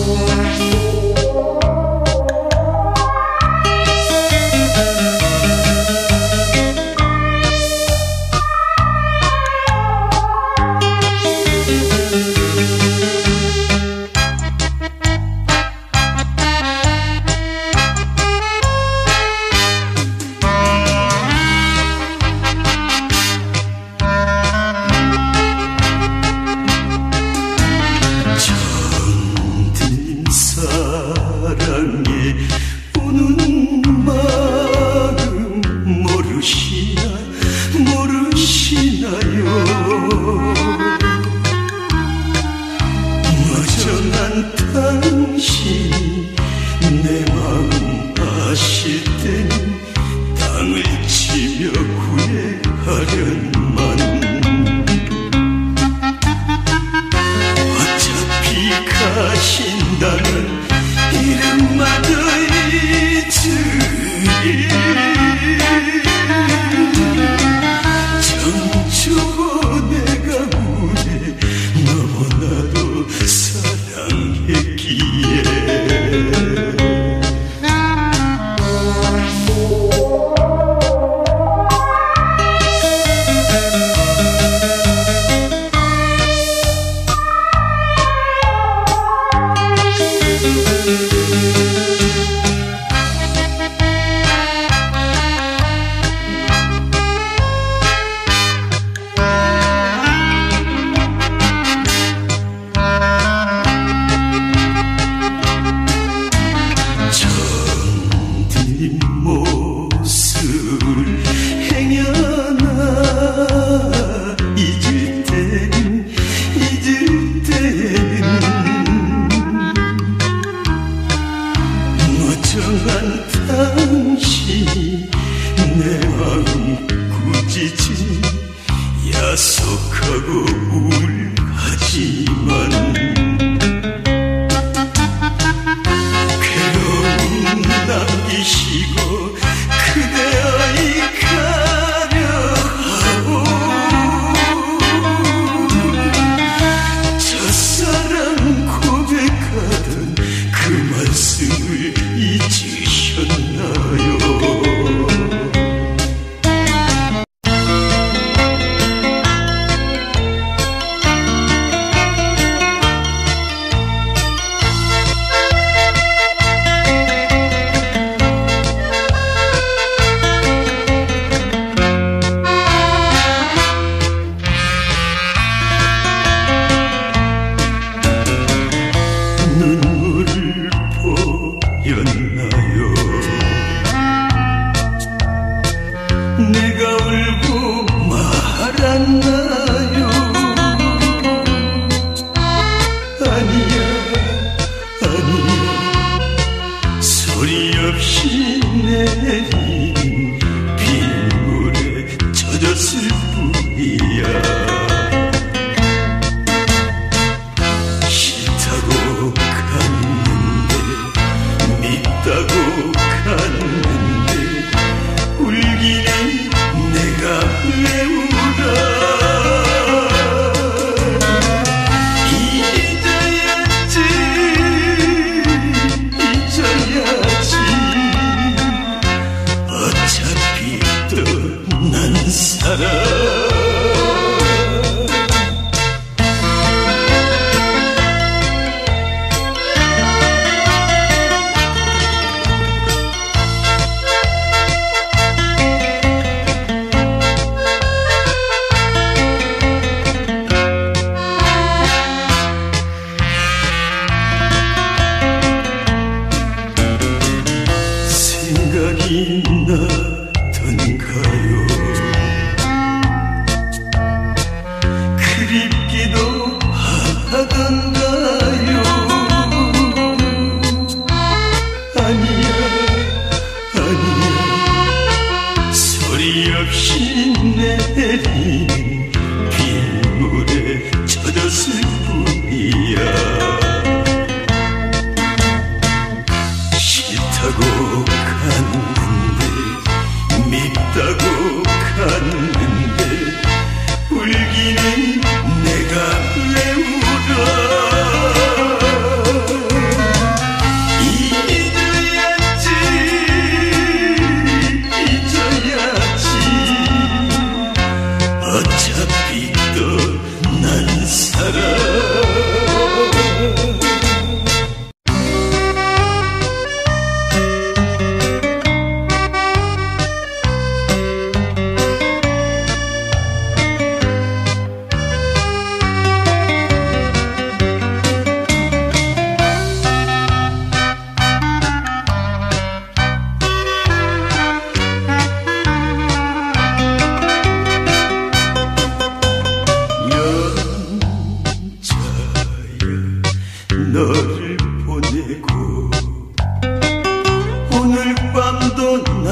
싫다고 갔는데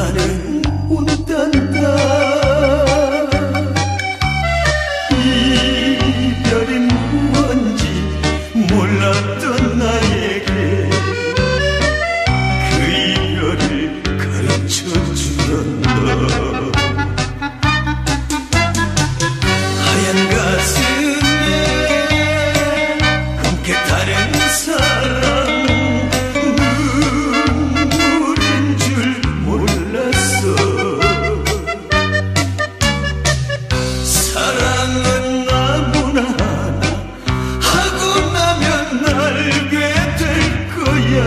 나는 운단다. 이별이 뭔지 몰랐던 나에게 그 이별을 가르쳐주던 너. 하얀 가슴에 검게 타는 사랑, 눈물인 줄 몰랐어. 사랑은 나무나 하나 하고 나면 알게 될 거야.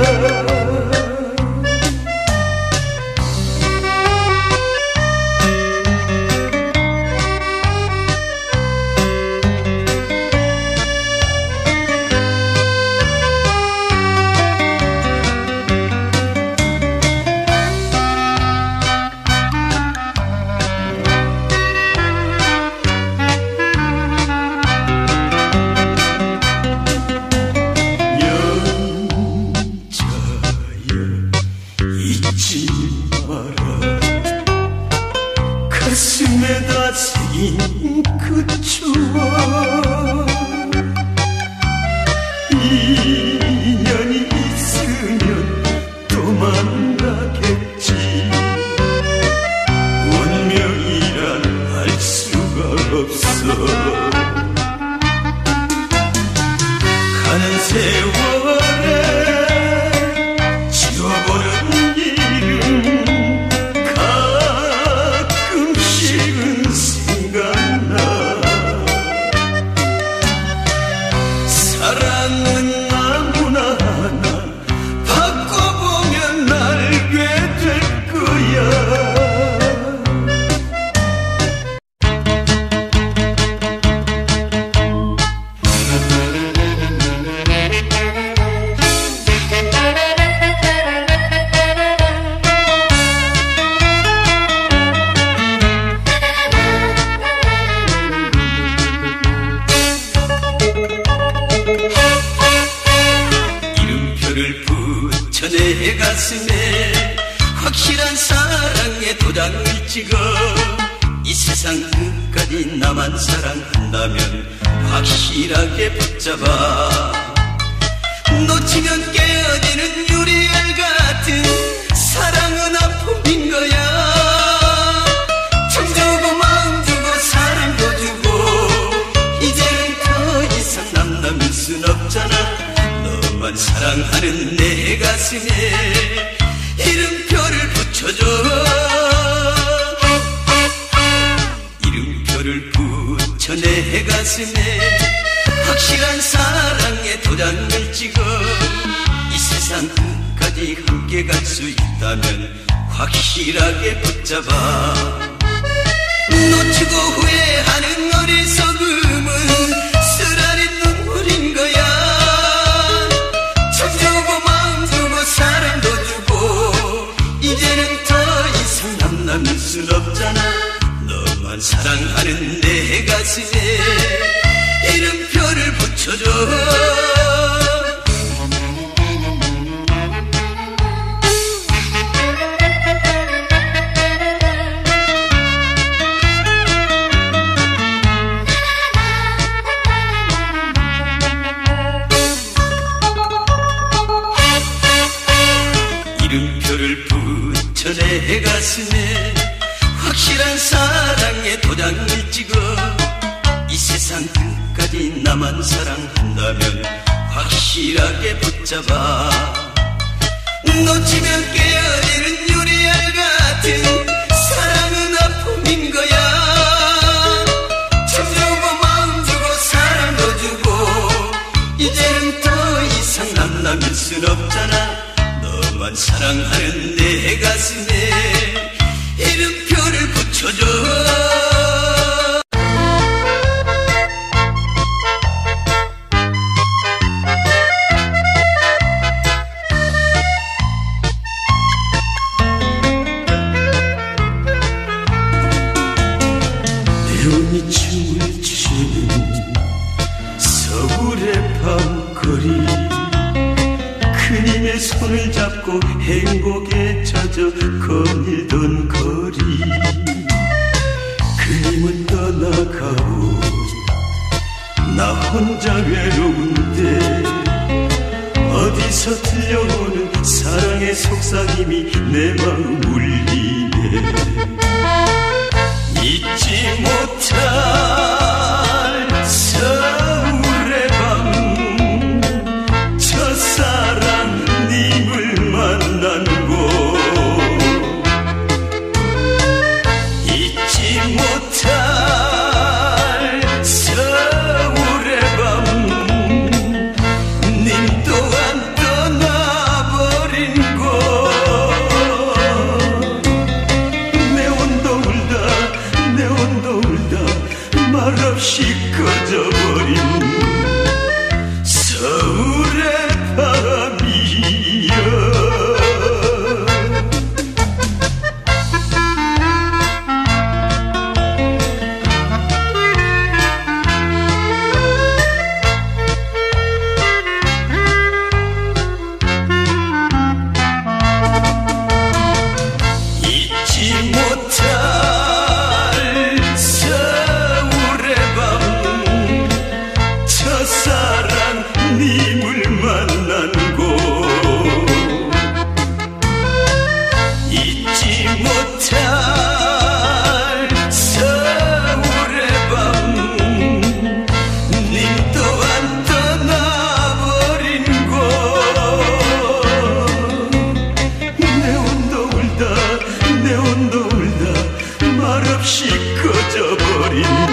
잊지 마라. 가슴에다 새긴 그 추억. 인연이 있으면 또 만나겠지. 운명이란 알 수가 없어. 가는 세월에 지워버린 이름 가끔씩은 생각나. 사랑은 나무나 하나 바꿔보면 알게 될 거야. 이름표를 붙여 내 가슴에 확실한 사랑의 도장을 찍어. 이 세상 끝까지 나만 사랑한다면 확실하게 붙잡아. 놓치면 깨어지는 유리알 같은 사랑은 아픔인 거야. 참 주고 마음 주고 사랑도 주고 이제는 더 이상 남남일 순 없잖아. 너만 사랑하는 내 가슴에 이름표를 붙여줘. 이름표를 붙여 내 가슴에 확실한 사랑의 도장을 찍어. 이 세상 끝까지 함께 갈 수 있다면 확실하게 붙잡아. 놓치고 후회하는 어리석음은 쓰라린 눈물인 거야. 참 주고 마음 주고 사랑도 주고 이제는 더 이상 남남일 순 없잖아. 너만 사랑하는 내 가슴에 이름표를 붙여줘. 이름표를 붙여 내 가슴에 확실한 사랑의 도장을 찍어. 이 세상 끝까지 나만 사랑한다면 확실하게 붙잡아. 놓치면 깨어지는 유리알 같은 사랑은 아픔인 거야. 참 주고 마음 주고 사랑도 주고 이제는 더 이상 남남일 순 없잖아. 너만 사랑하는 내 가슴에 이름표를 붙여줘. 내온이 춤을 추는 서울의 밤거리, 그님의 손을 잡고 행복에 젖어 거닐던 거리. 그림은 떠나가고 나 혼자 외로운데 어디서 들려오는 사랑의 속삭임이 내 마음 울리네. 잊지 못할 서울의 밤, 첫사랑님을 만난 곳. 잊지 못할 서울의 밤, 님 또한 떠나버린 곳. 내 온도 울다 내 온도 울다 말없이 꺼져버린 서울의 밤이여. 잊지 못할 서울의 밤, 첫사랑님을 만난 곳. 잊지 못할 서울의 밤, 님 또한 떠나버린 곳. 내 온도 울다 내 온도 울다 말없이 꺼져버린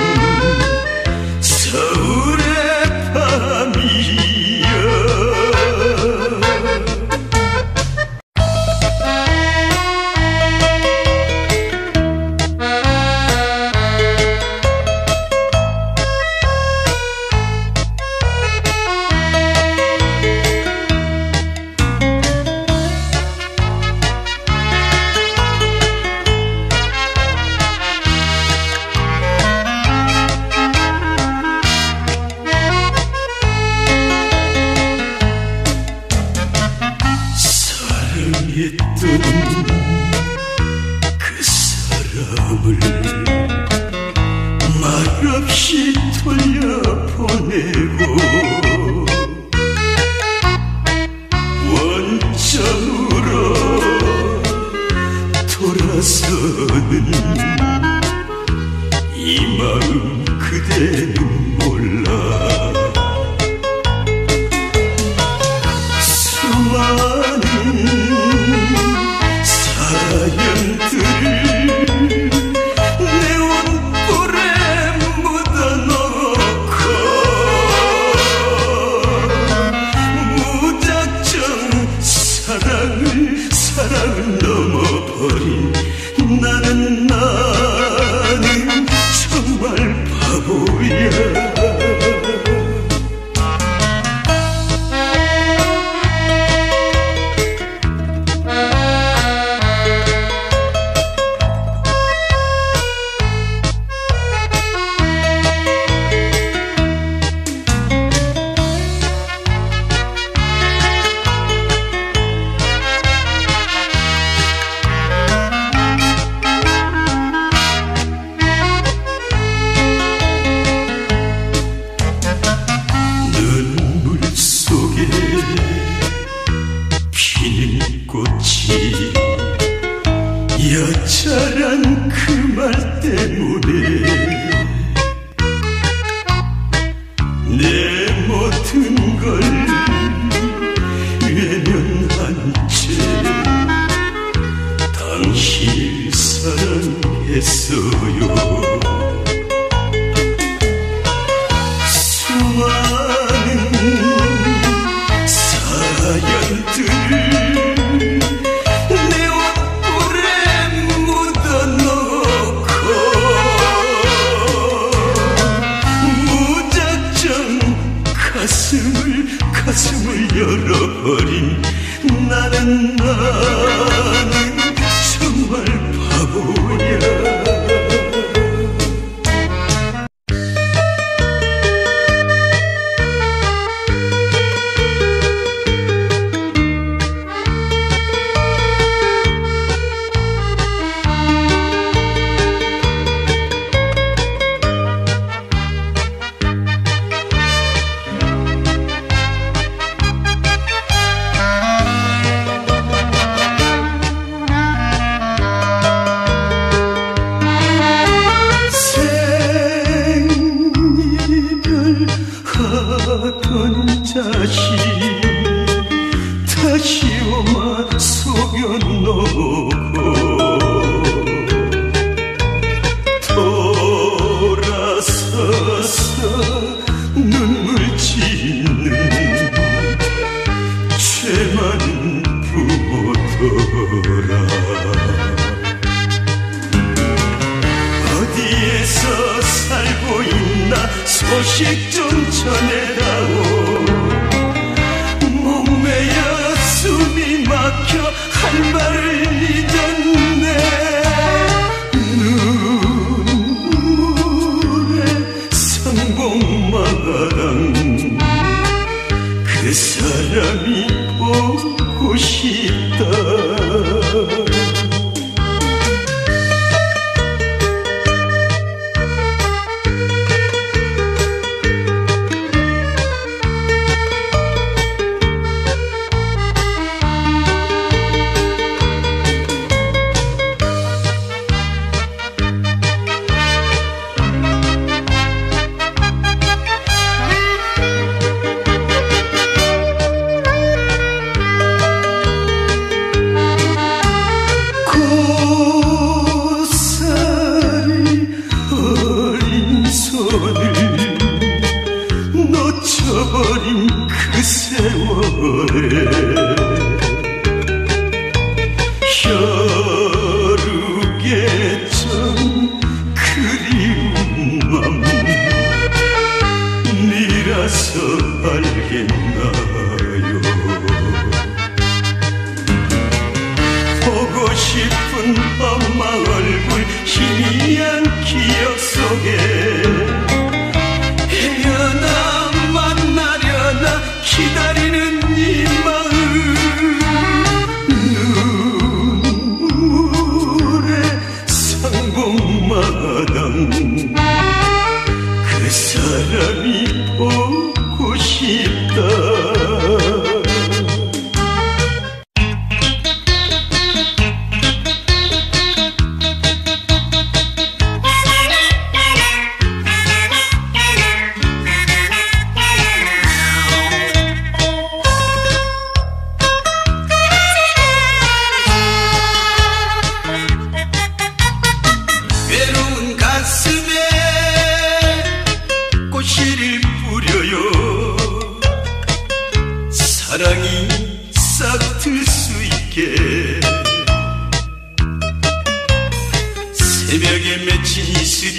서울의 밤이여. 사랑했던 그 사람을 말없이 돌려보내고 원점으로 돌아서는 이 마음 그대는 몰라. 수많은 사연들을 내 옷불에 묻어놓고 무작정 사랑을 넘어버린 나는 정말 바보야. 눈물 속에 피는 꽃이 여자란 그 말 때문에 내 모든 걸 외면한 채 당신을 사랑했어요. 수많은 사연들을 내 옷불에 묻어놓고 무작정 가슴을 열어버린 나는 정말 바보야. 어디에서 살고 있나 소식 좀 전해다오. 목매여 숨이 막혀 할 말을 잊었네. 눈물의 상봉마당 그 사람이 보고 싶다. 놓쳐버린 그 세월에 혈육의 전 그리운 맘 니라서 알겠나요. 보고 싶은 엄마 얼굴 희미한 기억 속에 기다리는 이 마음 눈물의 상봉마당 그 사람이 보고 싶다. 사랑이 싹 틀 수 있게 새벽에 맺힌 이슬이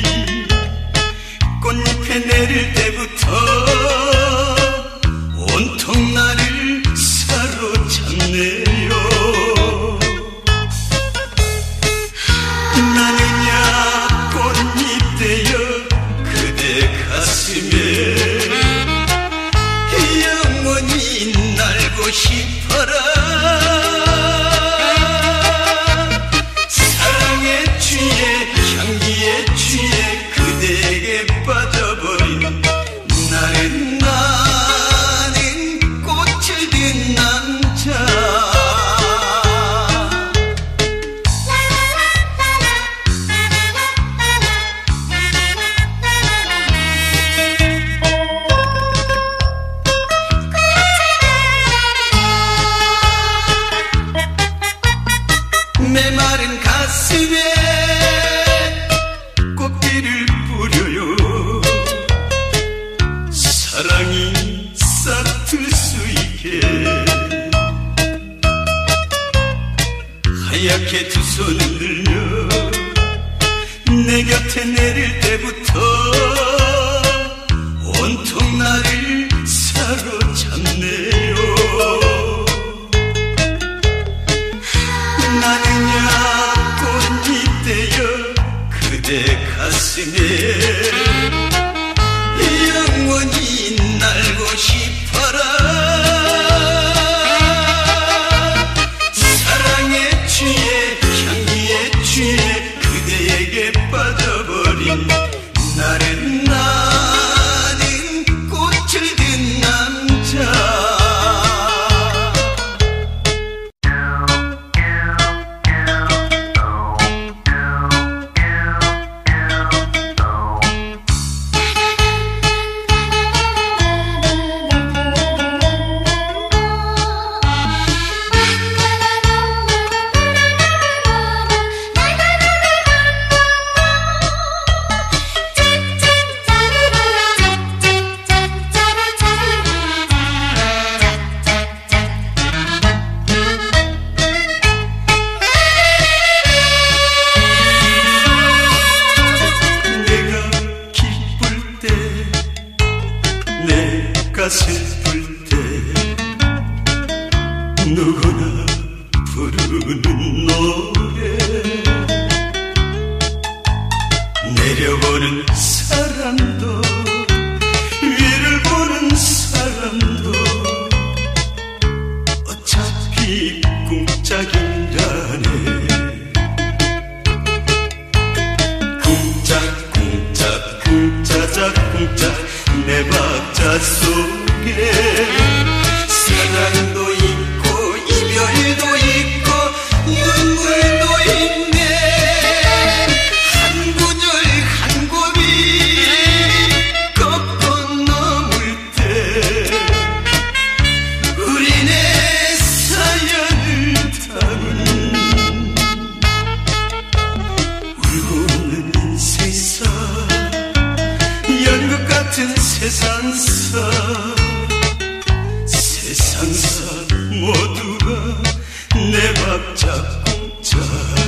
꽃잎에 내릴 때부터 온통 나를 사로잡네요. 나는야 꽃잎 되어 그대 가슴에 날고 싶어라. 사랑에 취해 향기에 취해 그대에게 빠져버린 나는 꽃을 든 남자. 메마른 가슴에 꽃길을 뿌려요. 사랑이 싹 틀 수 있게 하얗게 두 손을 들며 내 곁에 내릴 때부터 온통 나를 사로잡네요. 나는야 꽃잎 되어 그대 가슴에 영원히 날고 싶어라. 사랑에 취해 향기에 취해 그대에게 빠져버린 나는 꽃을 든 남자. 누구나 부르는 노래 내려보는 사람도 위를 보는 사람도 어차피 꿈짝이라네 꿈짝꿈짝 꿈짜작 꿈짝 내 박자 속에 사랑도 있고 이별도 있고 눈물도 있네 한 구절 한 고비 꺾어 넘을 때 우리네 사연을 담은 울고 웃는 인생사 연극 같은 세상사 세상사 모두가 내 박자 꿈짝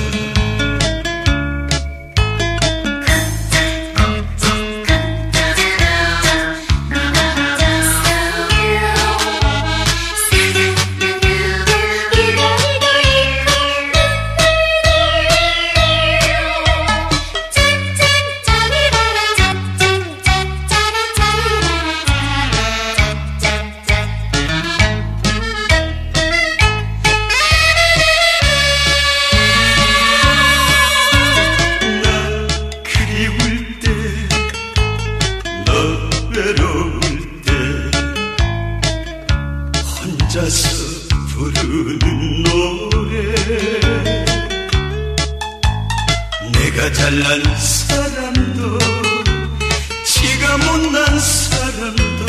외로울 때 혼자서 부르는 노래 내가 잘난 사람도 지가 못난 사람도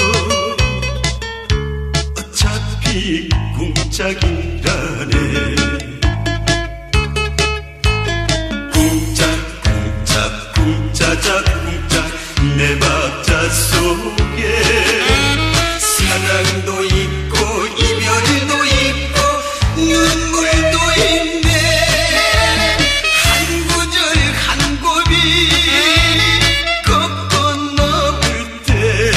어차피 꿈짝이라네 꿈짝꿈짝 꿈짜작 꿈짝 내 박자 속에 사랑도 있고 이별도 있고 눈물도 있네 한 구절 한 고비 꺾어 넘을 때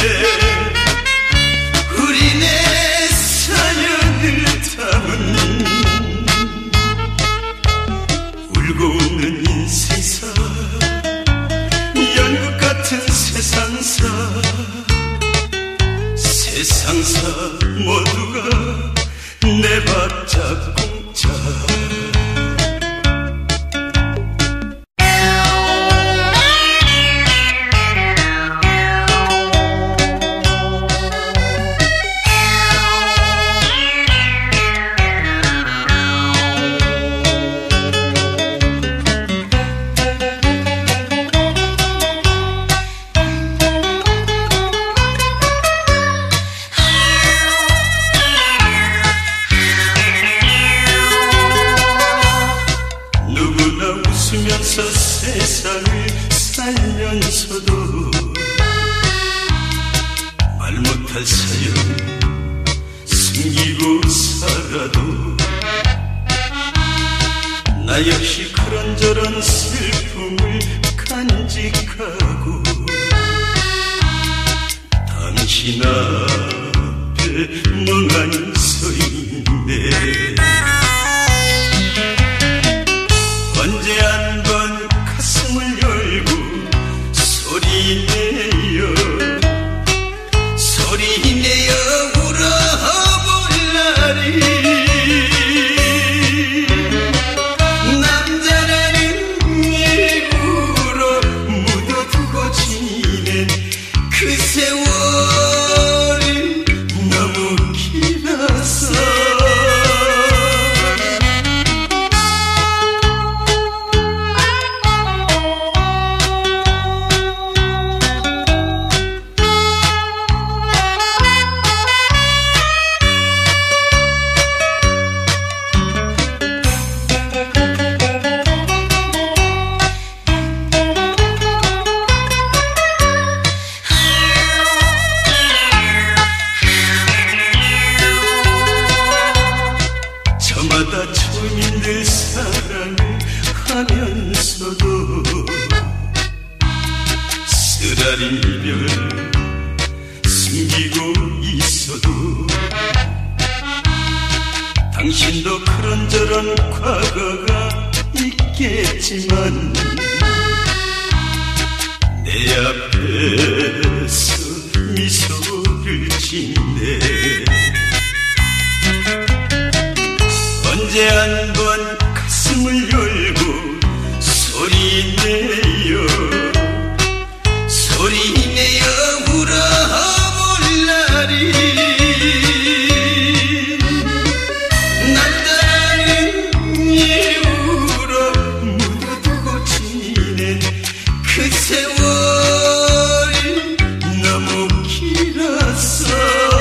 우리네 사연을 담은 울고 웃는 인생사 연극 같은 세상사 세상사 모두가 내 박자 꿈짝 웃으면서 세상을 살면서도 말 못할 사연 숨기고 살아도 나 역시 그런저런 슬픔을 간직하고 당신 앞에 멍하니 서 있네 언제 한 번 가슴을 열고 소리내어 소리내어 울어볼 날이 남자라는 일부러 묻어두고 지낸 그 세월이 너무 길어서 저마다 처음 힘들 사랑을 하면서도 쓰라린 이별 숨기고 있어도 당신도 그런저런 과거가 있겠지만 내 앞에서 미소를 짓네. 언제 한번 가슴을 열고 소리내요 소리내어 울어볼 날이 남다른 이유로 묻어두고 지낸 그 세월이 너무 길었어.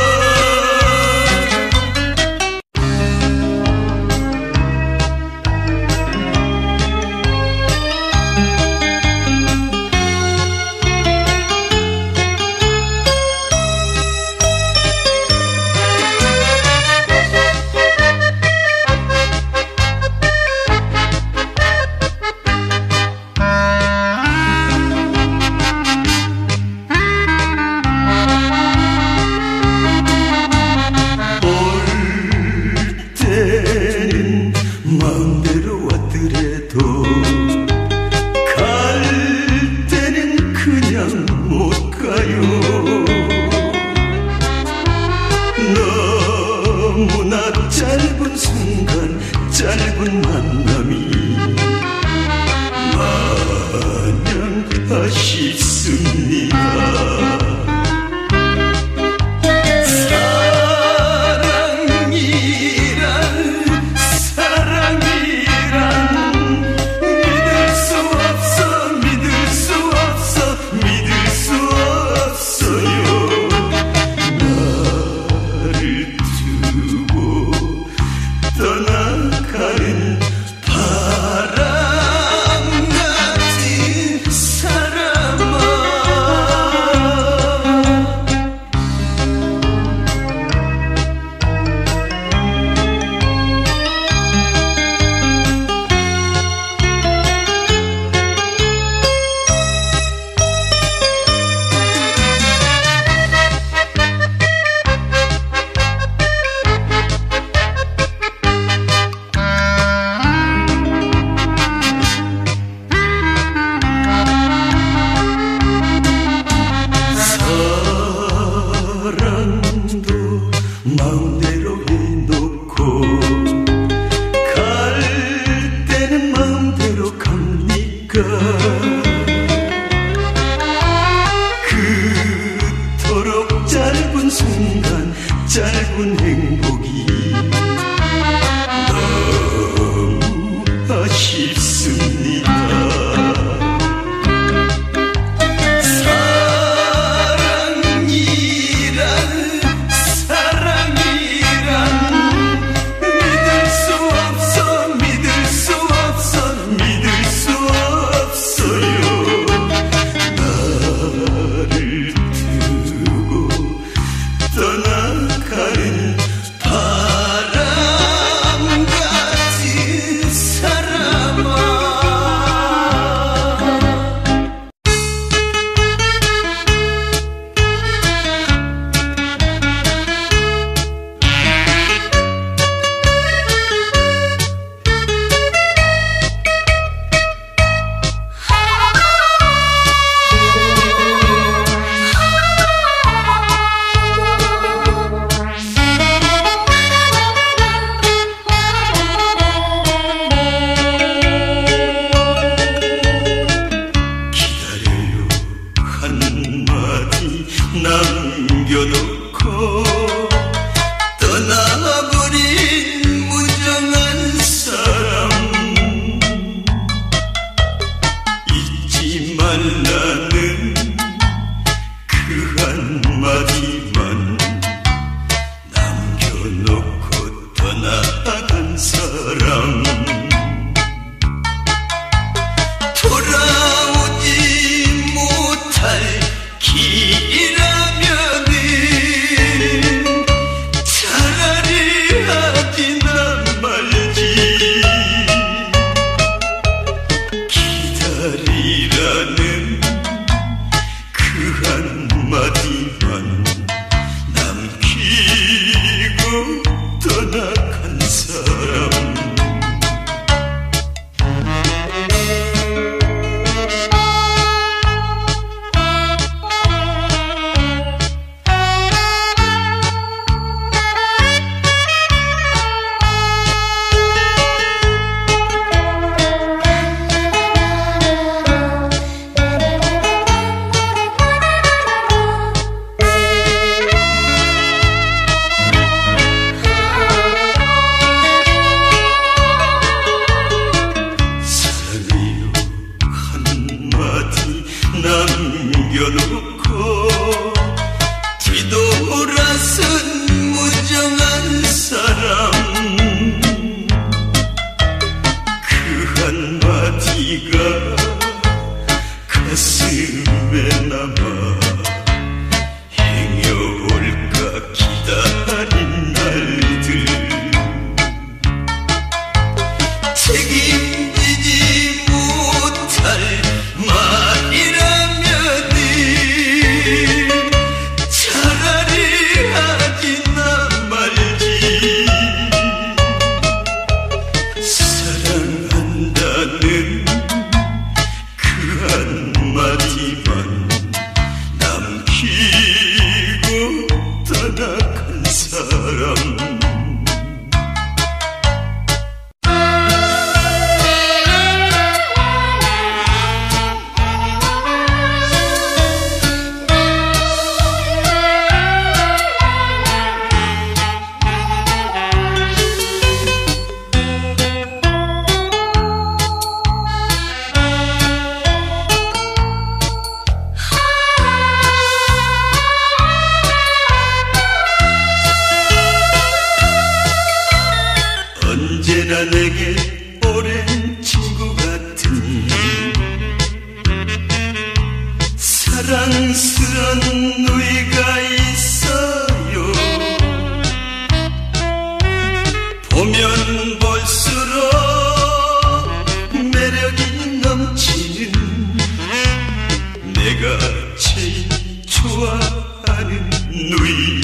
마음대로 왔더라도 갈 때는 그냥 못 가요. 너무나 짧은 순간 짧은 만남이 마냥 아쉽습니다. 떠나가는 바람 같은 사람아. 사랑도 마음대로 해놓고 갈 때는 마음대로 갑니까? 그토록 짧은 순간 짧은 행복이 너무 아쉽습니다. 믿을 수 없어요. 사람 남겨놓고 뒤돌아선 무정한 사람 그 한마디가 가슴에 남아 행여올까 기다린 날들 책임지지 못할 언제나 내게 오랜 친구 같은 사랑스런 누이가 있어요. 보면 볼수록 매력이 넘치는 내가 제일 좋아하는 누이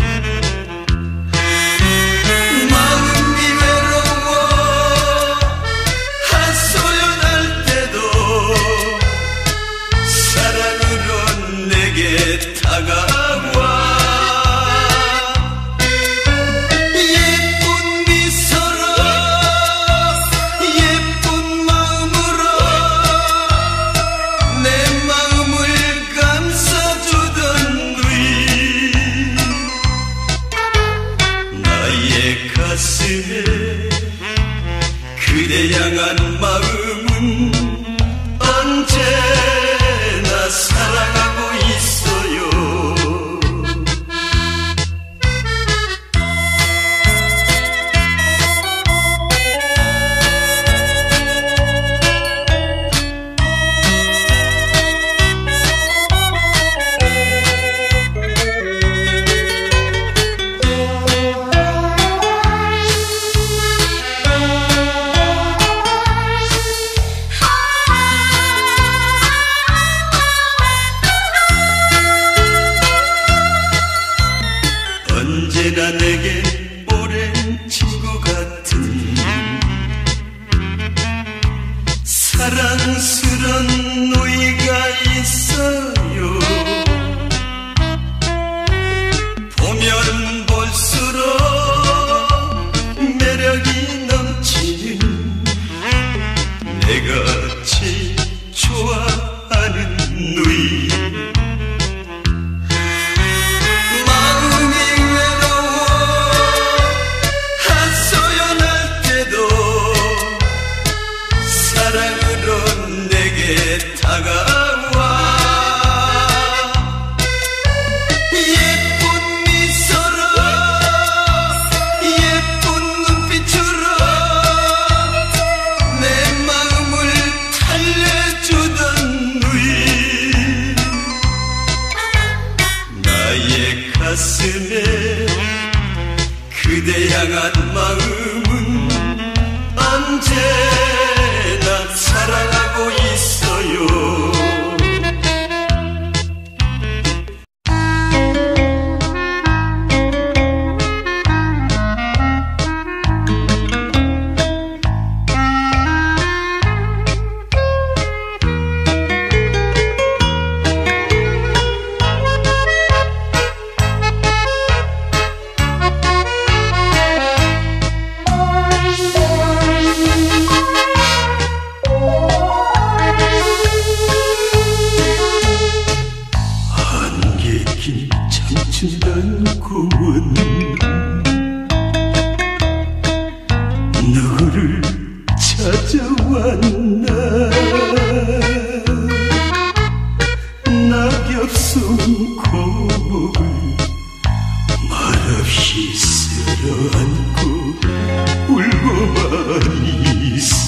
다가와 예쁜 미소로 예쁜 마음으로 내 마음을 감싸주던 누이 나의 가슴에 그대 향한 마음은 언제나 사랑하고 있어요. 언제나 내게 오랜 친구 같은 사랑스런 누이가 있어요. 보면 볼수록 매력이 넘치는 내가 제일 좋아하는 누이 마음이 외로워 하소연할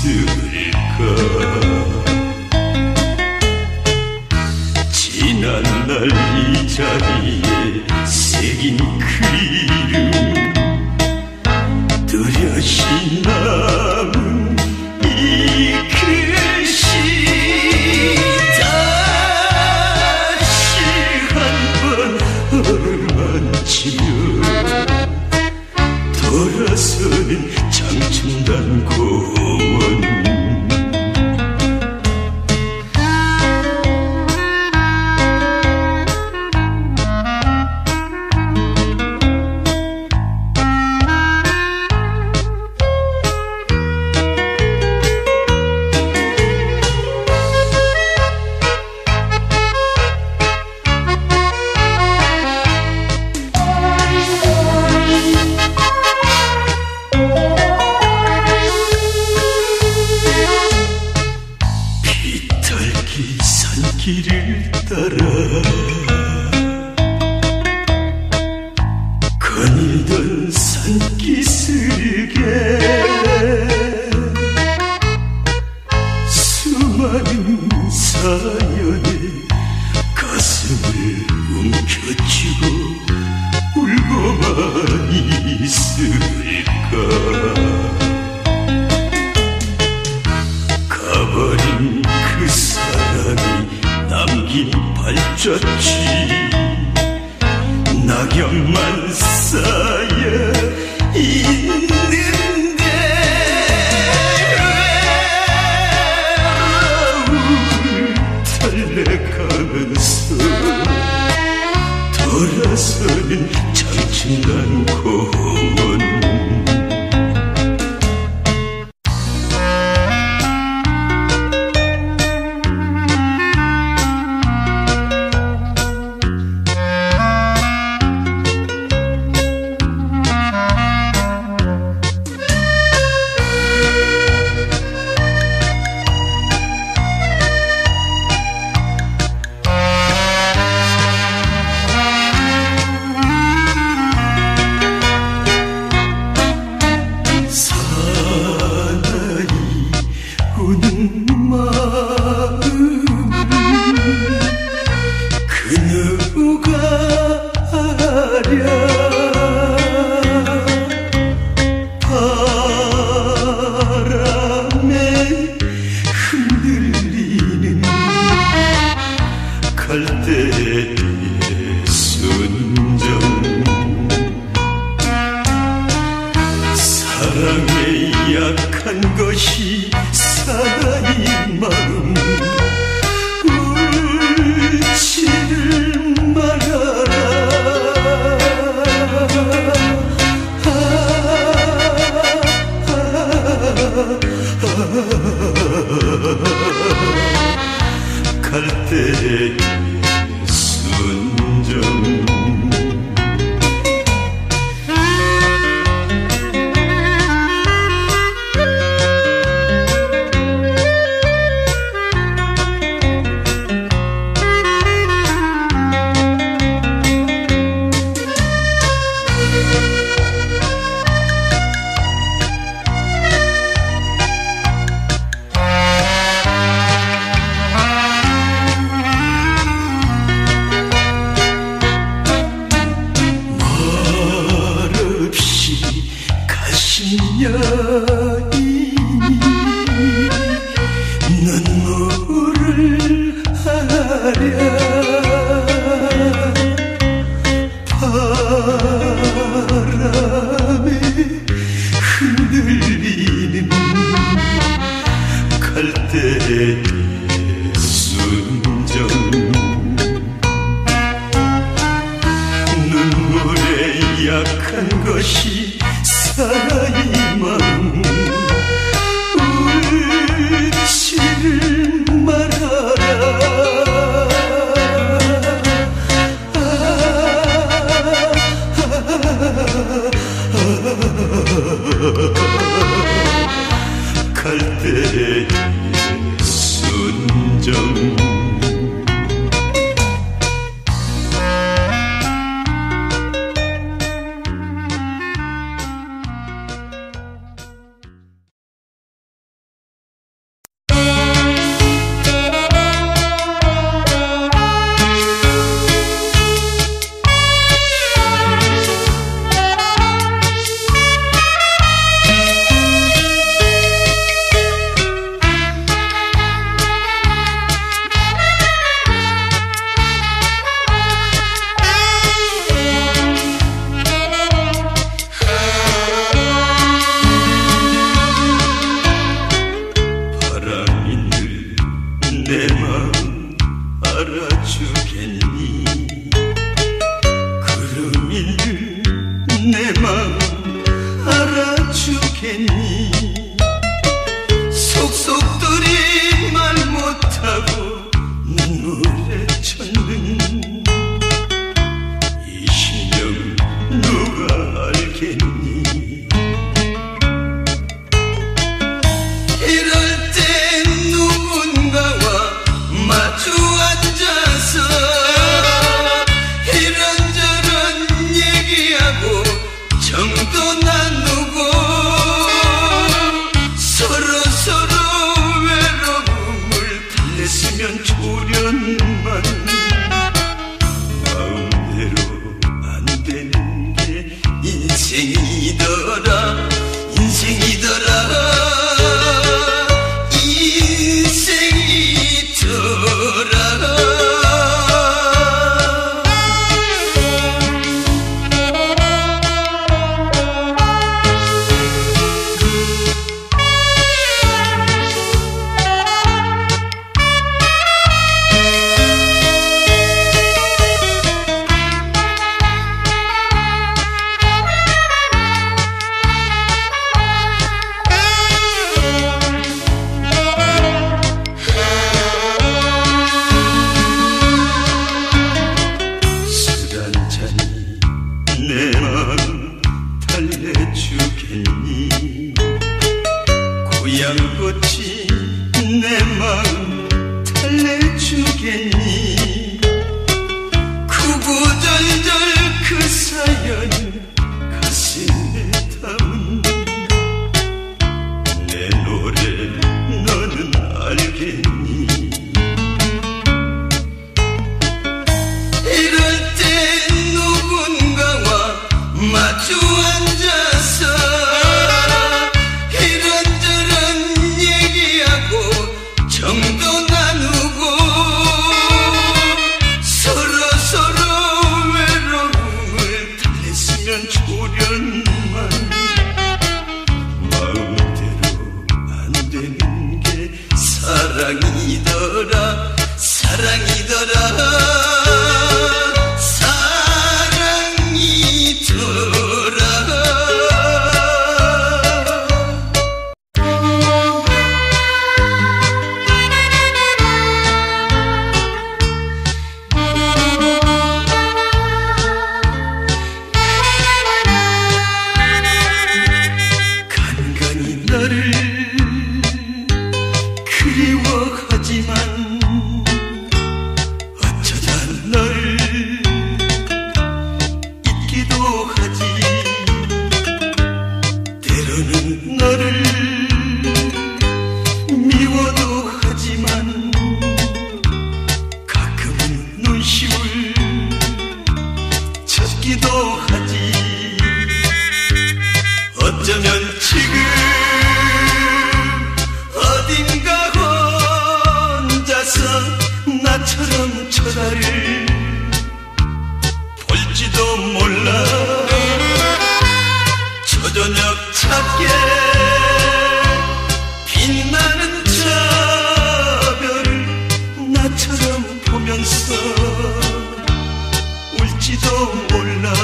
있을까. 지난날 이 자리에 새긴 그리움, 뚜렷이 남은 이 글씨, 다시 한번 어루만지며 돌아서는 장춘단 공원. 비탈기 산길을 따라 거닐던 산기슭에 수많은 사연에 가슴을 움켜쥐고 울고만 있을까. 가버린 그 사람이 남긴 발자취, 낙엽만 쌓여 있는데 외로움을 달래가면서 돌아서는 장춘단 공원. 우는 마음을 그 누가 알랴. 바람에 흔들리는 갈대의 순정, 사랑에 약한 것이 사나이 마음, 울지를 말아라. 갈대의 순정. 여인이 눈물을 하랴. 바람에 흔들리는 갈대의 순정, 눈물에 약한 것이 사나이 마음, 울지를 말아라. 갈대의 순정. 좋겠니 속속들이 말 못하고 눈물에 젖는 이 심령 누가 알겠니 이럴 때 누군가와 마주 앉아서 이런저런 얘기하고 정도 나누고 서로 외로움을 달랬으면 좋련만 마음대로 안 되는 게 인생이더라 내 마음 달래주겠니 고향꽃이 내 마음 달래주겠니 구구절절 그 사연 가슴에 담은 내 노래 너는 알겠니 이럴 때 마주 앉아서 이런저런 얘기하고 정도 나누고 서로 외로움을 달랬으면 좋련만 마음대로 안 되는 게 사랑이더라 너를 그리워하지만 어쩌다 너를 잊기도 하지 때로는 너를 미워도 하지만 가끔은 눈시울 쳤기도 하지 어쩌면 지금 어딘가 혼자서 나처럼 쳐다를 볼지도 몰라 초저녁 찾게 빛나는 저 별을 나처럼 보면서 울지도 몰라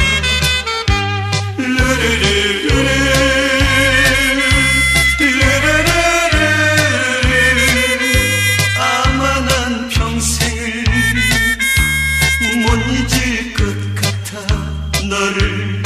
아마 난 평생을 못 잊을 것 같아 너를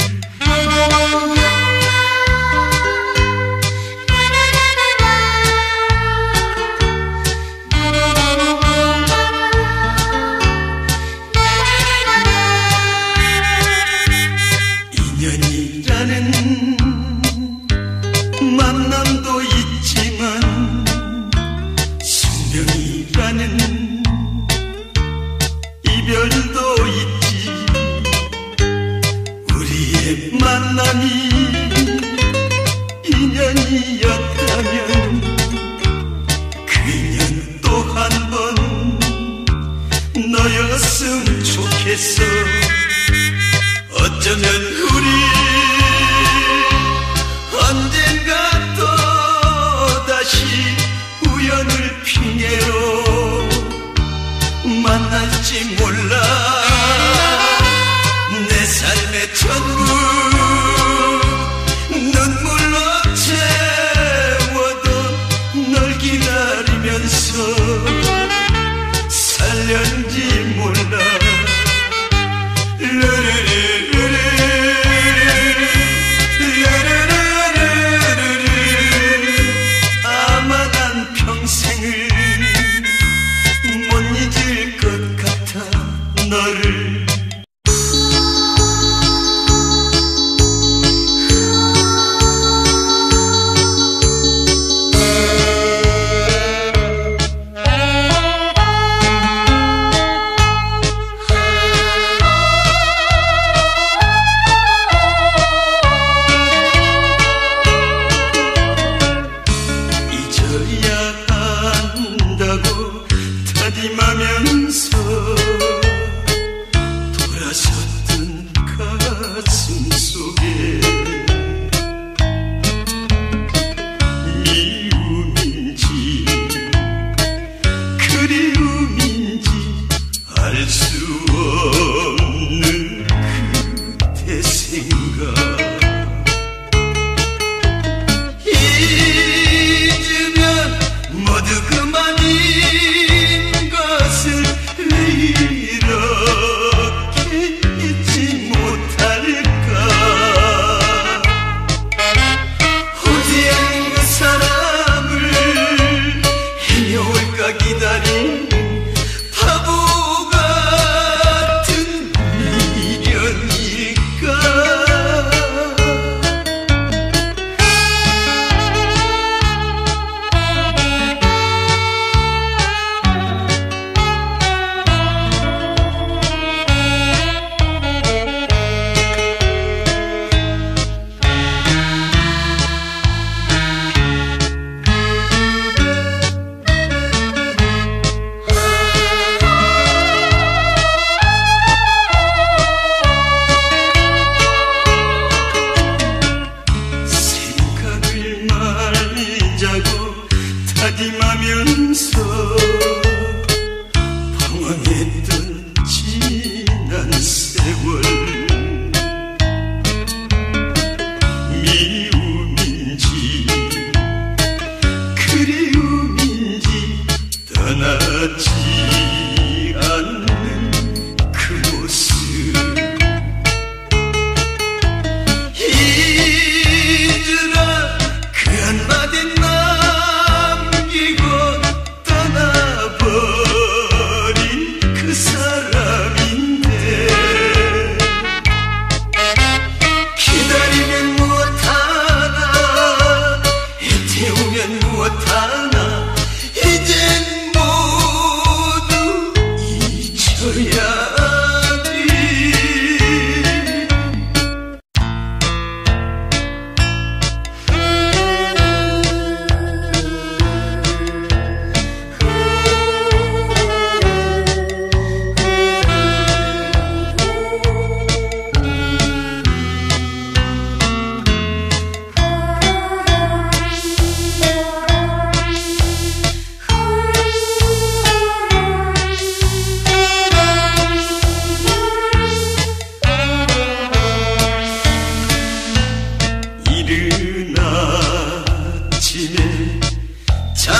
인연이라는 만남도 있지만 숙명이라는 이별도 있지 우리의 만남이 인연이었다면 그 인연 또 한 번 너였으면 좋겠어 어쩌면 우리 언젠가 또 다시 우연을 핑계로 만날지 몰라 내 삶의 천국 눈물로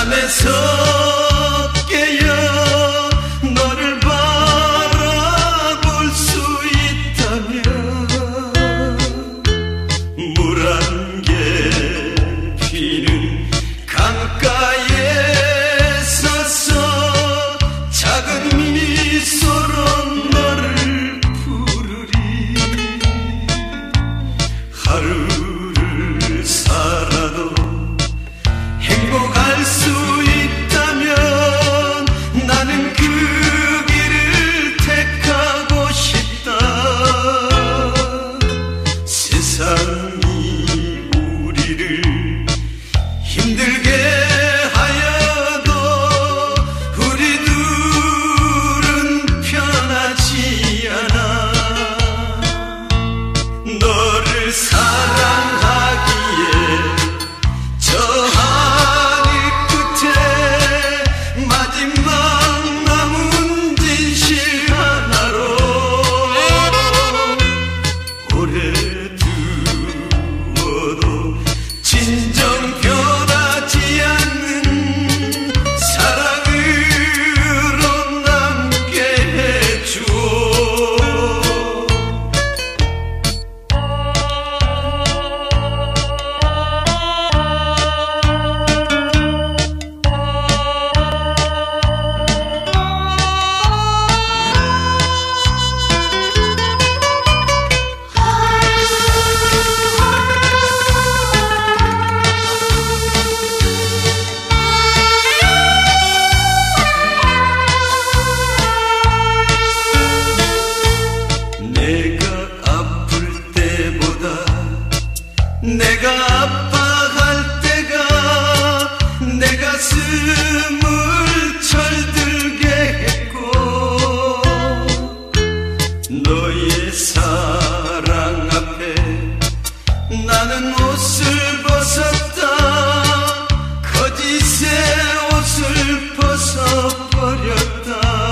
잠에서 깨어 너를 바라볼 수 있다면 물 한 개 피는 강가에 서서 작은 미소로 너를 부르리. 하루를 살아도 행복할 수 있다면 나는 그 길을 택하고 싶다. 세상이 우리를 힘들게 하여도 우리 둘은 편하지 않아. 너를 사랑하기에 저 하늘 끝에 마지막 남은 진실 하나로 오래 두어도 진정 변하지 않는 사랑으로 남게 해주오. 내가 아플 때보다 내가 아파할 때가 내 가슴을 철들게 했고 너의 사랑 앞에 나는 옷을 벗었다. 거짓의 옷을 벗어버렸다.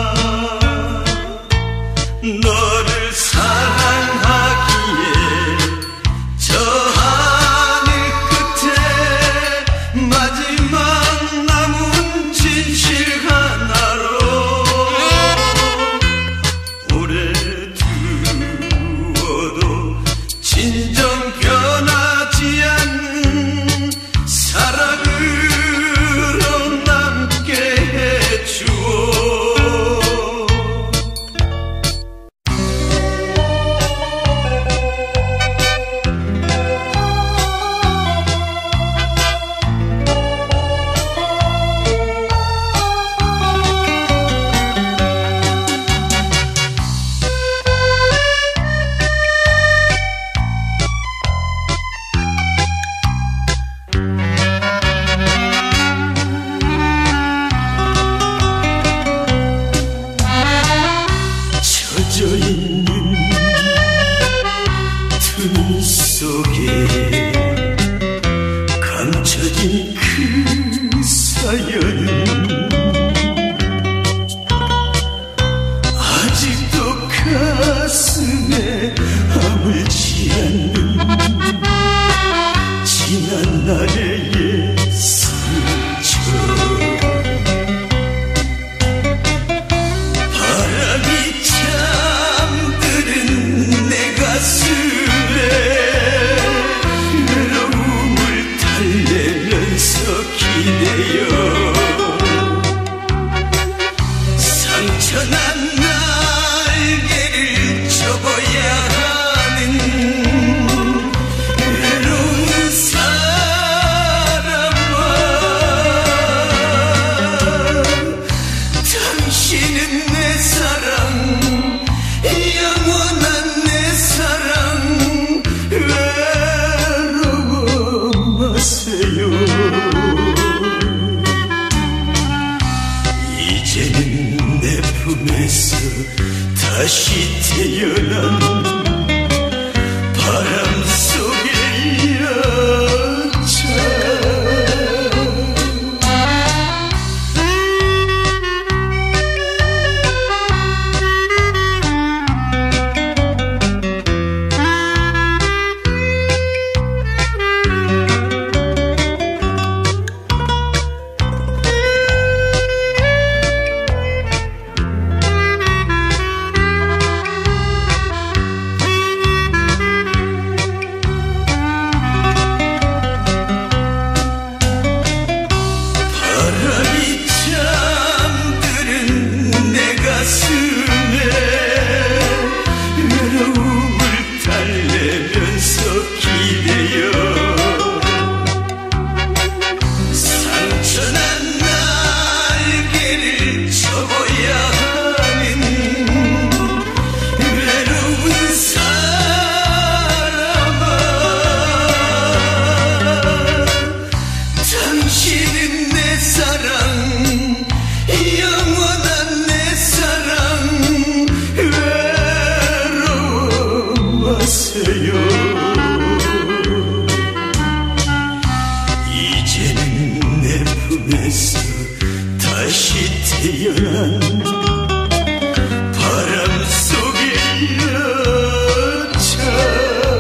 너를 사랑하기에 저 하늘 끝에 마지막 남은 진실 하나로 오래 두어도 진정 변하지 않는 사랑으로 남게 해주오. 젖어있는 틈 속에 감춰진 그 사연은 아직도 가슴에 아물지 않는 지난 날의 옛 상처. 바람이 잠드는 내 가슴에 외로움을 달래면서 기대어 상처난 날개를 접어야 하는 외로운 사람아. 당신은 내 사랑, 영원한 내 사랑, 외로워 마세요. 이제는 내 품에서 다시 태어난 바람 속의 여자. 꿈에서 다시 태어난 바람 속의 여자.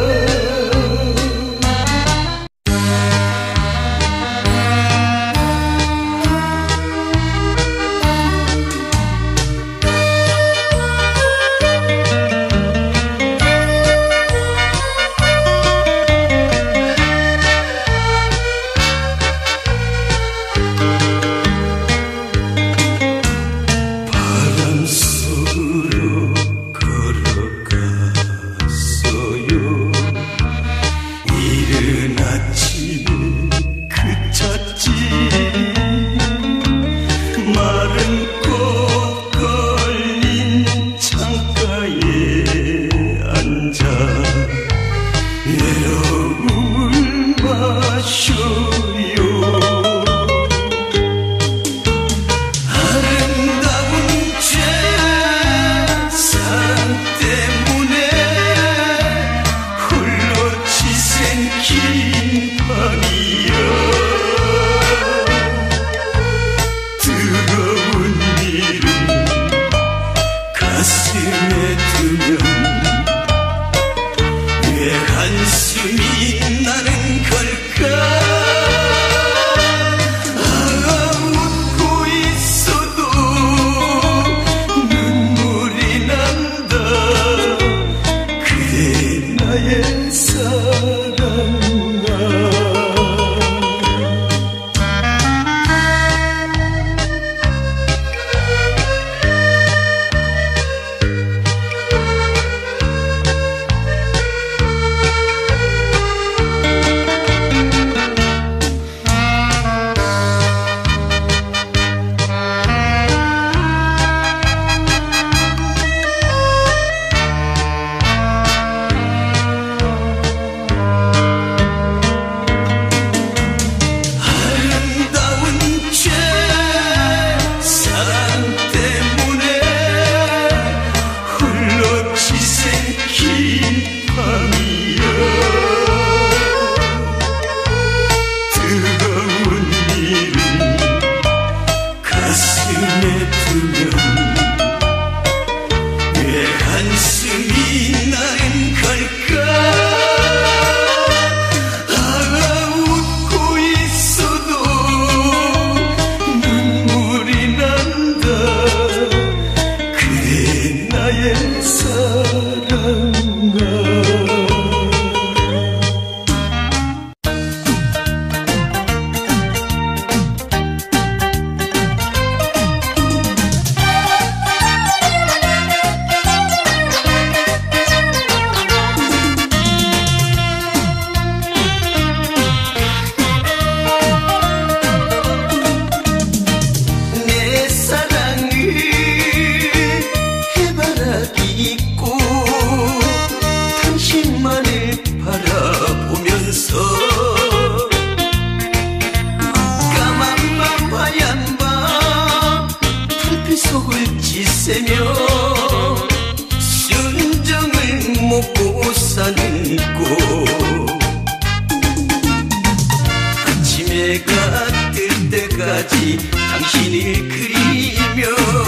당신을 그리며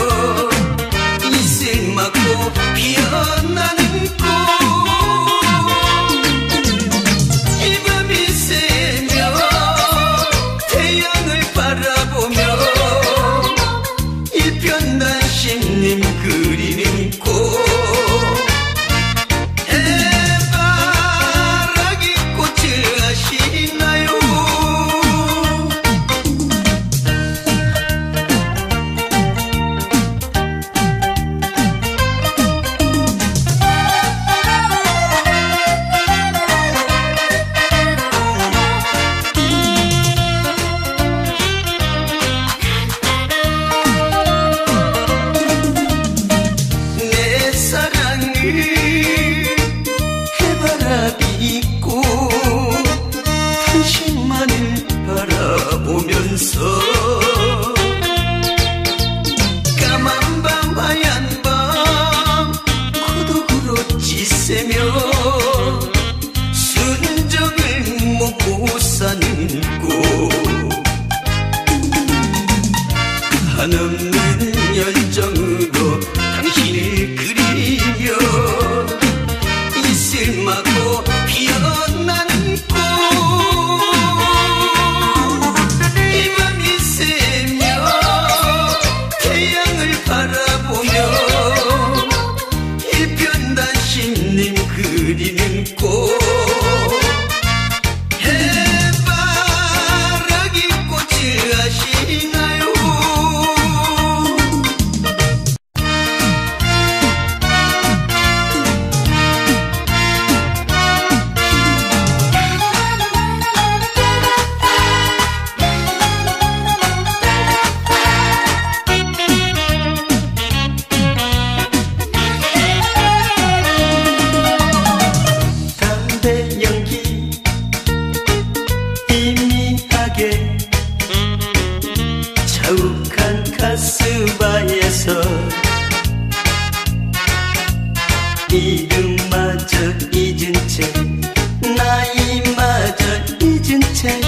인생 맞고 피어나는 꽃 이 밤이 새며 태양을 바라보며 일편단심님 그리는 꽃 해바라기 꽃을 아시나요? 까만 밤 하얀 밤 고독으로 지새며 순정을 먹고 사는 꽃 한없는 열정으로 당신을 그리며 이슬 맞고 피어난 꽃 이 밤이 새며 태양을 바라보며 일편단심님 그리는 꽃 해바라기 꽃을 아시나요? 담배 연기 희미하게 자욱한 가스바에서 이름마저 잊은 채 나이마저 잊은 채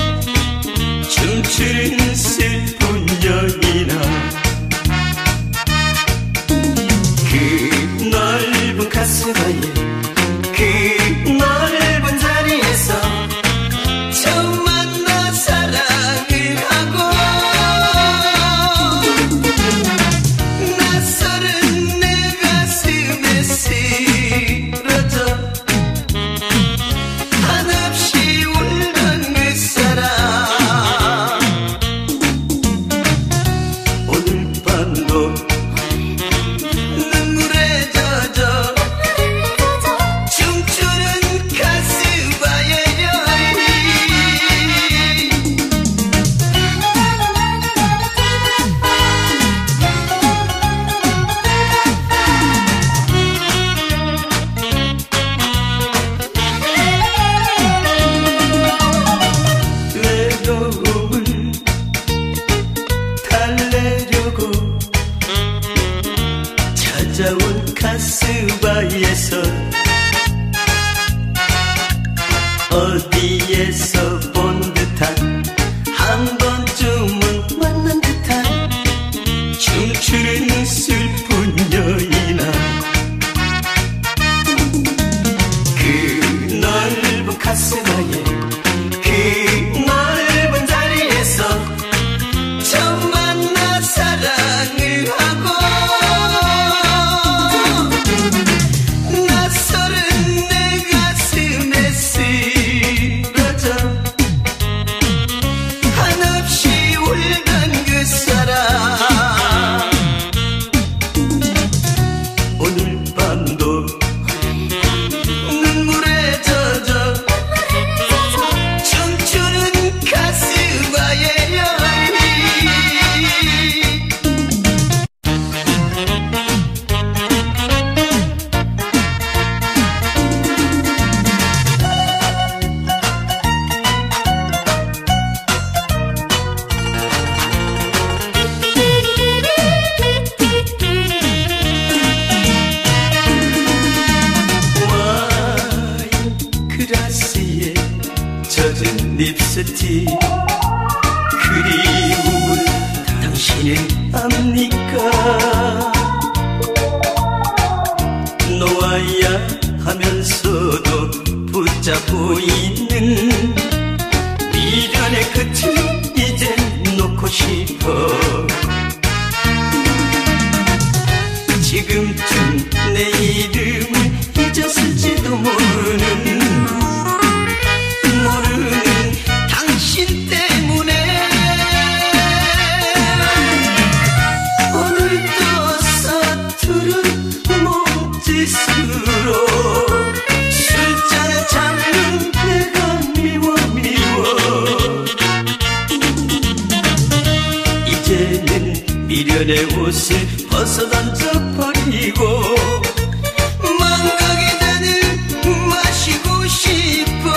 춤추는 슬픈 여인아 그 넓은 가스바에 그 넓은 자리에서 처음 만나 사랑을 하고 낯설은 내 가슴에 쓰러져 한없이 울던 그 사람 오늘 밤도 눈물에 젖어 춤추는 가스바의 여인 외로움을 달래려고 찾아온 가스바에서 어디에서 본 듯한 한 번쯤은 만난 듯한 춤추는 슬픈 여인아 그 넓은 가스바에 그 넓은 자리에서 처음 만나 사랑을 하고 낯설은 내 가슴에 쓰러져 한없이 울던 그 사람 오늘 밤도 눈물에 젖어 춤추는 가스바의 여인 와인 그라스에 젖은 립스틱 그리움을 당신은 압니까 놓아야 하면서도 붙잡고 있는 미련의 끝을 이젠 놓고 싶어 지금쯤 내 이름을 잊었을지도 모르는 당신 때문에 오늘도 서투른 몸짓으로 술잔을 잡는 내가 미워 이제는 미련의 옷을 벗어 던져버리고 망각의 잔을 마시고 싶어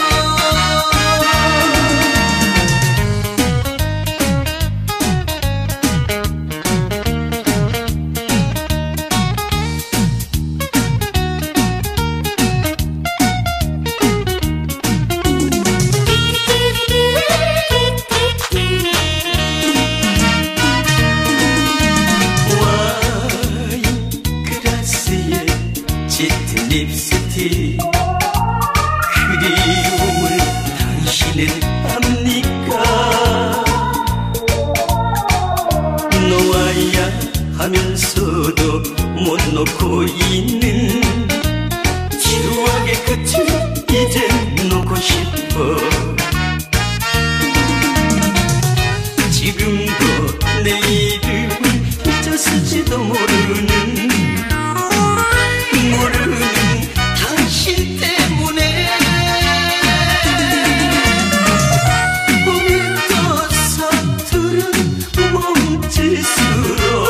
놓고 있는 추억의 끝을 이제 놓고 싶어. 지금도 내일을 잊었을지도 모르는 당신 때문에 오늘도 서투른 몸짓으로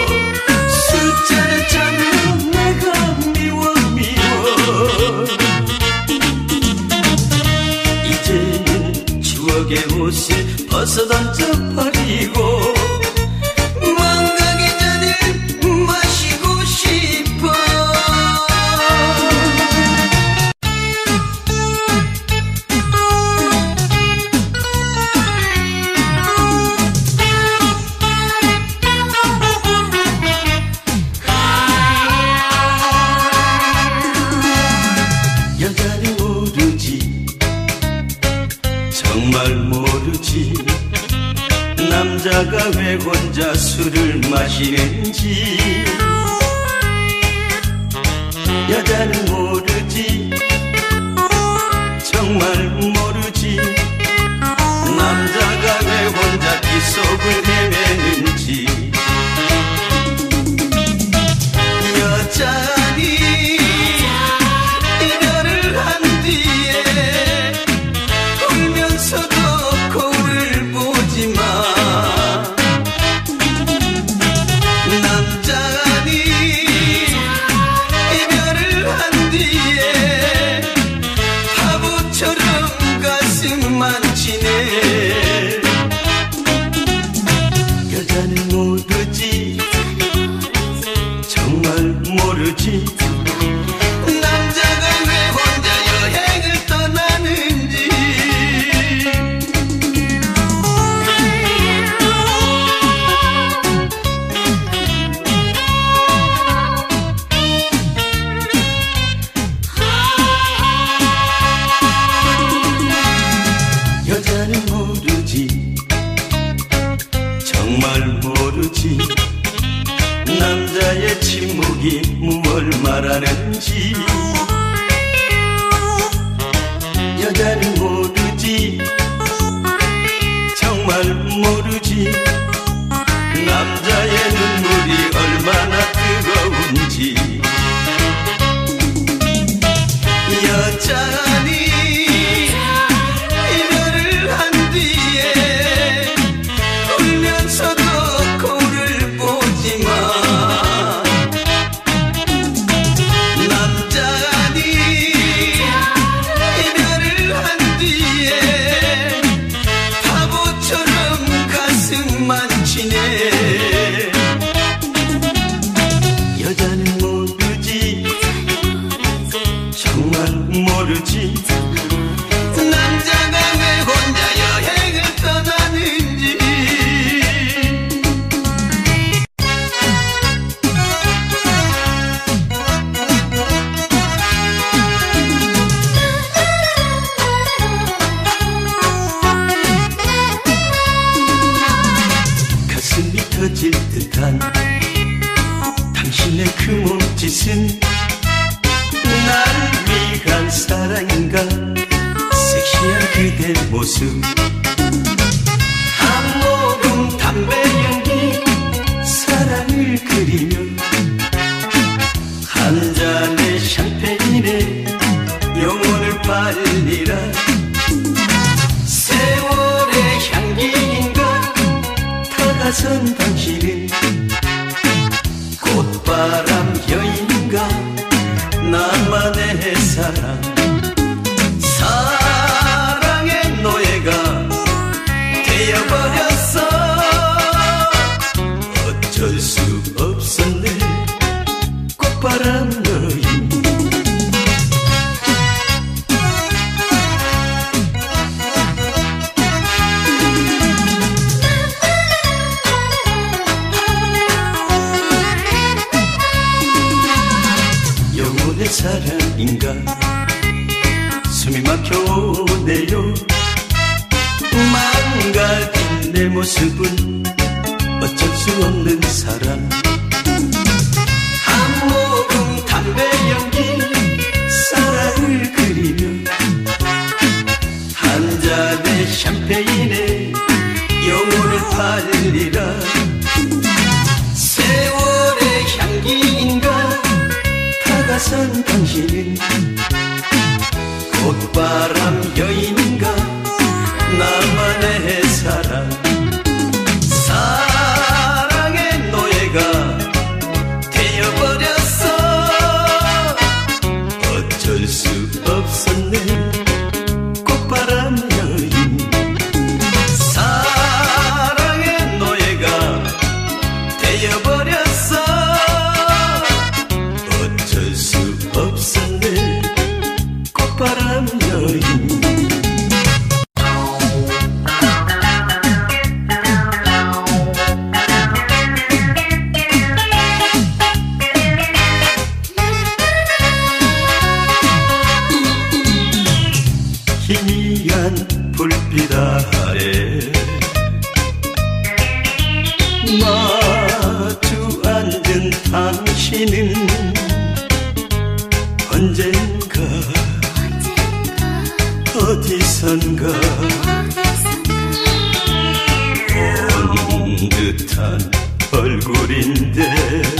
숫자를 짜면 내가 미워 이제는 추억의 옷을 벗어 던져버리고 망각의 잔을 마시고 싶어. 여자는 모르지, 정말 모르지, 남자가 왜 혼자 술을 마시는지. 여자는 모르지, 정말 모르지, 남자가 왜 혼자 빗속을 헤매는지. 여자니 이별을 한 뒤에 울면서도 거울을 보지 마. 남자니 이별을 한 뒤에 바보처럼 가슴만 치네. 여자는 모르지, 정말 모르지, 남자가 왜 혼자 여행을 떠나는지. 여자는 모르지, 정말 모르지, 남자의 침묵이 무얼 말하는지. 여자는 모르지, 정말 모르지, 남자의 눈물이 얼마나 뜨거운지. 여자니 이별을 한 뒤에 울면서도 거울을 보지 마. 남자니 이별을 한 뒤에 바보처럼 가슴만 치네. 여자는 모르지, 정말 모르지, 남자가 왜 혼자 여행을 떠나는지. 가슴이 터질 듯한 당신의 그 몸짓은 나를 위한 사랑인가. 섹시한 그대 모습, 한 모금 담배 연기, 사랑을 그리며 한 잔의 샴페인에 영혼을 팔리라. 세월의 향기인가 다가선 당신은 꽃바람 여인인가 나만의 사랑. 사랑의 노예가 되어버렸어. 어쩔 수 없었네 꽃바람 여인. 영혼의 사랑인가 숨이 막혀오네요. 망가진 내 모습은 어쩔 수 없는 사랑. 한 달리라. 세월의 향기인가 다가선 당신은 꽃바람 여인인가 나만의 사랑. 사랑의 노예가 되어버렸어. 어쩔 수 없었네 꽃바람 여인. 사랑의 노예가 되어버렸어. 어쩔 수 없었네 꽃바람 여인. 희미한 불빛 아래 마주 앉은 당신은 언젠가 어디선가 온 듯한 얼굴인데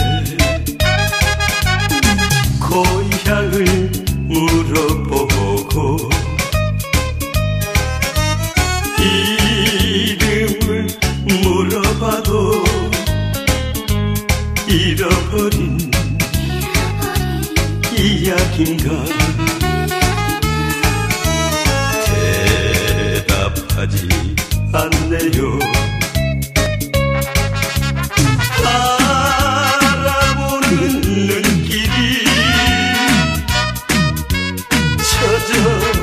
고향을 물어보고 이름을 물어봐도 잃어버린 이야기인가. 대답하지 않네요. 바라보는 눈길이 젖어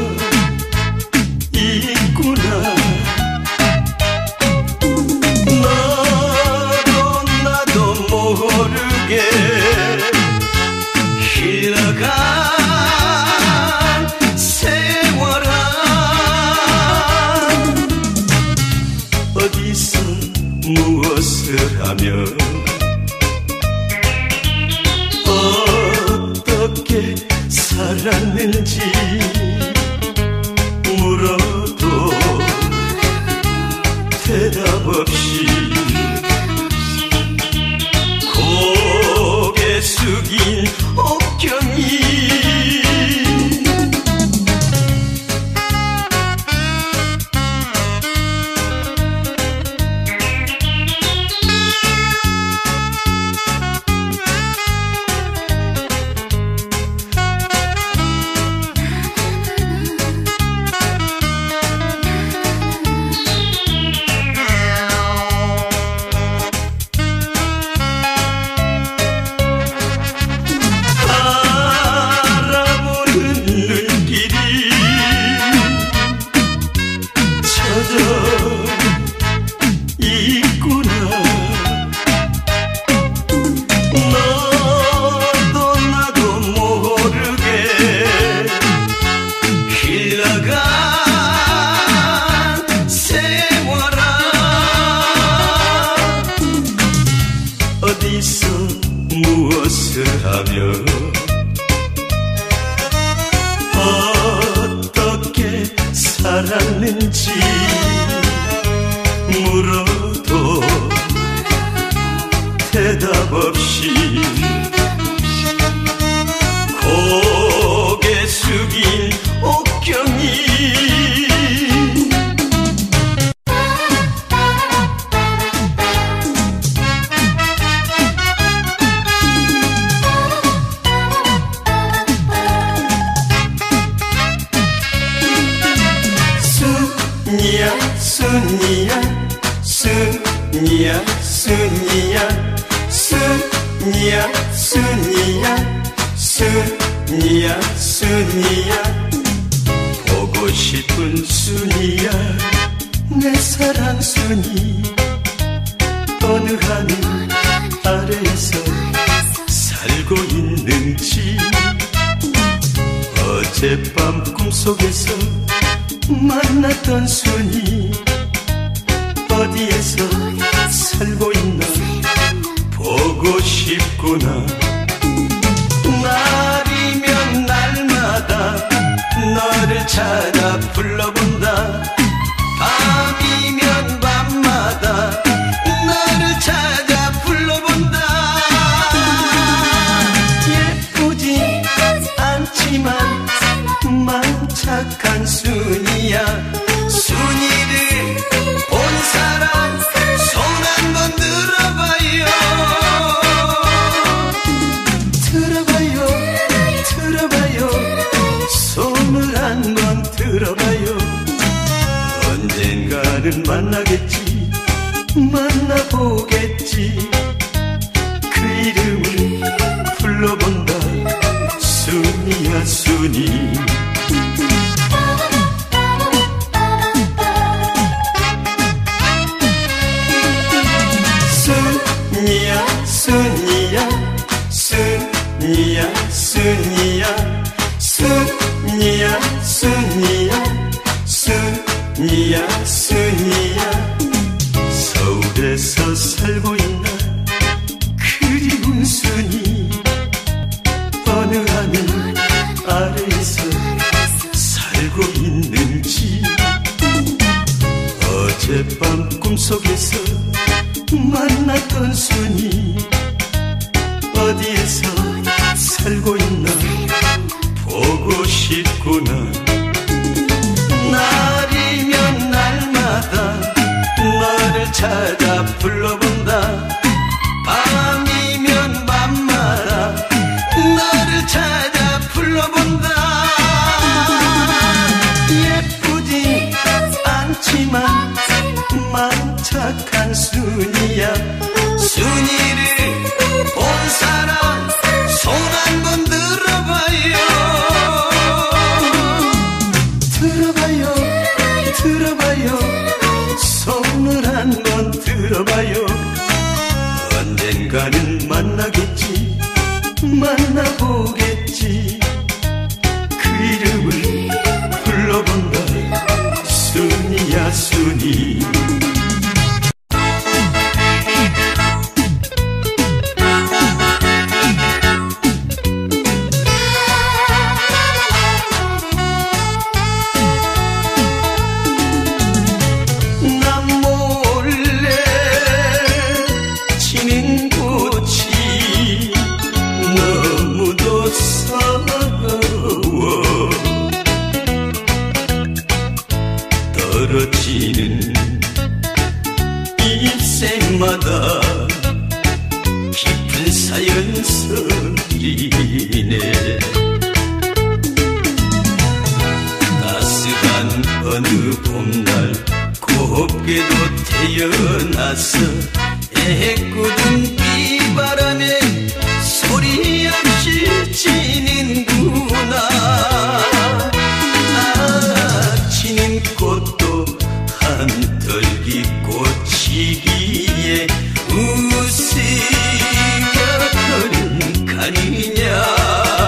있구나. 너도 나도 모르게 흘러간 세월아. 어디서 무엇을 하며 어떻게 살았는지 물어도 대답 없이 고개 숙인 옥경이. 어디서 무엇을 하며 어떻게 살았는지 물어도 대답 없이 고개 숙인 옥경이. 순이야 순이야 순이야 순이야 순이야 순이야 순이야 보고 싶은 순이야 내 사랑 순이. 어느 하늘 아래에서 살고 있는지 어젯밤 꿈속에서 만났던 순이 어디에서 살고 있나 보고 싶구나. 날이면 날마다 너를 찾아 불러본다. 밤이면 밤마다 만나보겠지. 그 이름을 불러본다. 순이야 순이. 순이야 순이야 순이야 순이야 순이야 순이야 순이야 순이야. 서울에서 살고 있나 그리운 순이. 어느 하늘 아래에서 살고 있는지. 어젯밤 꿈속에서 만났던 순이 어디에서 살고 있나 보고 싶구나. 날이면 날마다 너를 찾아 불러본다. 밤이면 밤마다 너를 찾아 불러본다. 예쁘지 않지만 마음 착한 순이야. 순이를 본 사람 손 한번 들어봐요. 들어봐요 들어봐요. 손을 한번 들어봐요. 언젠가는 만나겠지. 만나보겠지. 그 이름을 불러본다. 순이야 순이. 난 몰래 지는 꽃이 너무도 서러워. 떨어지는 잎새마다 깊은 사연설이네. 따스한 어느 봄날 곱게도 태어나서 애꿎은 비바람에 소리 없이 지는구나. 지는 꽃도 한떨기 꽂히기에 웃으며 너는 가느냐.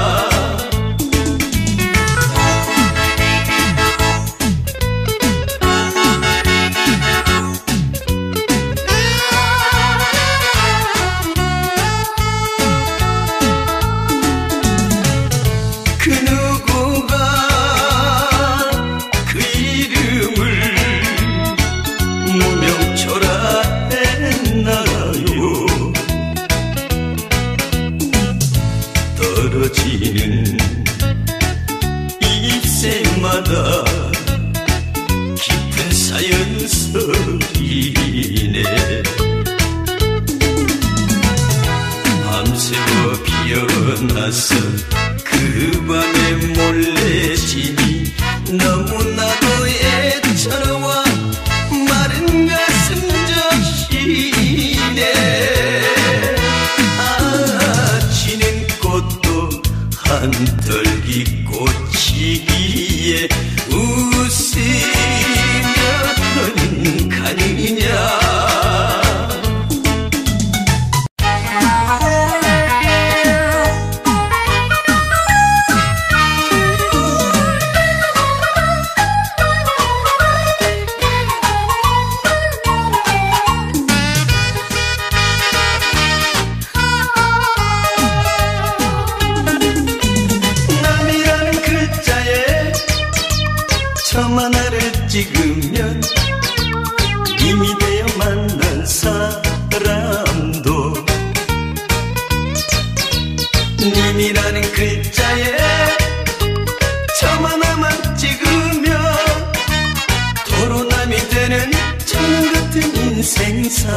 그 누구가 그 이름을 무명초라 했나요. 떨어지는 잎새마다 깊은 사연설이네. 밤새워 피어나서 그 밤에 몰래 지니 너무나도 애처로워 마른 가슴 적시네. 지는 꽃도 한떨기 꽂히기에 웃으며 너는 가느냐. 남이라는 글자에 점 하나를 찍으면 이미 되어 만난 사람도. 님이라는 글자에 점 하나만 찍으면 도로남이 되는 천년 같은 인생사.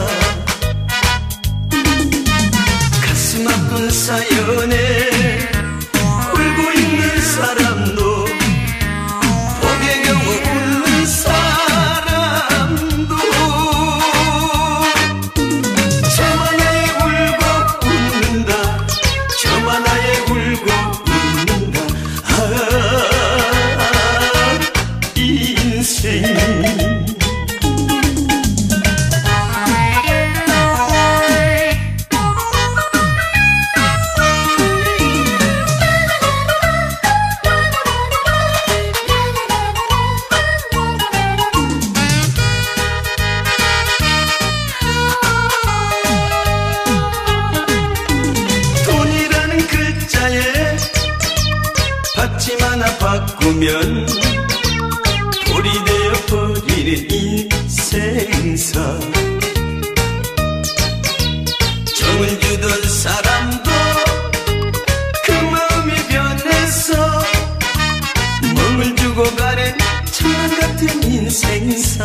가슴 아픈 사연에 울고 있는 사람도 복의 경우 웃는 사람도 아프면 돌이 되어버리는 인생사. 정을 주던 사람도 그 마음이 변해서 멍을 주고 가는 천만 같은 인생사.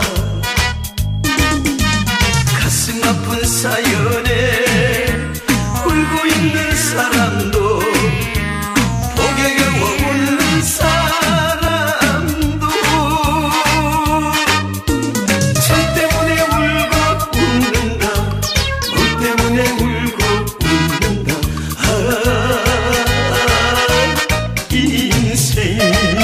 가슴 아픈 사연에 울고 있는 사람도 복에 겨워 웃는 사람도 천 때문에 울고 웃는다. 너 때문에 울고 웃는다. 아, 인생